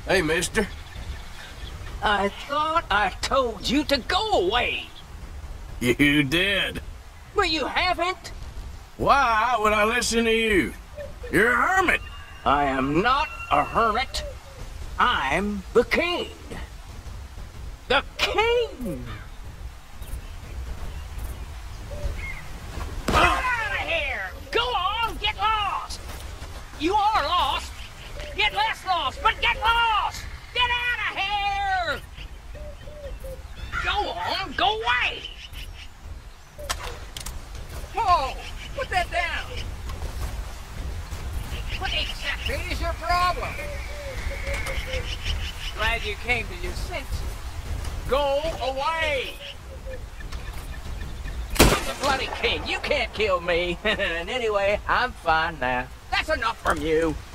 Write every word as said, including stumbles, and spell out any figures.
Hey, mister. I thought I told you to go away. You did. But you haven't. Why would I listen to you? You're a hermit. I am not a hermit. I'm the king. The king! Get out of here! Go on, get lost! You are lost. Get less lost, but get lost! Get out of here! Go on, go away! Whoa! Put that down! What exactly is your problem? Glad you came to your senses. Go away! I'm the bloody king. You can't kill me. And anyway, I'm fine now. That's enough from you.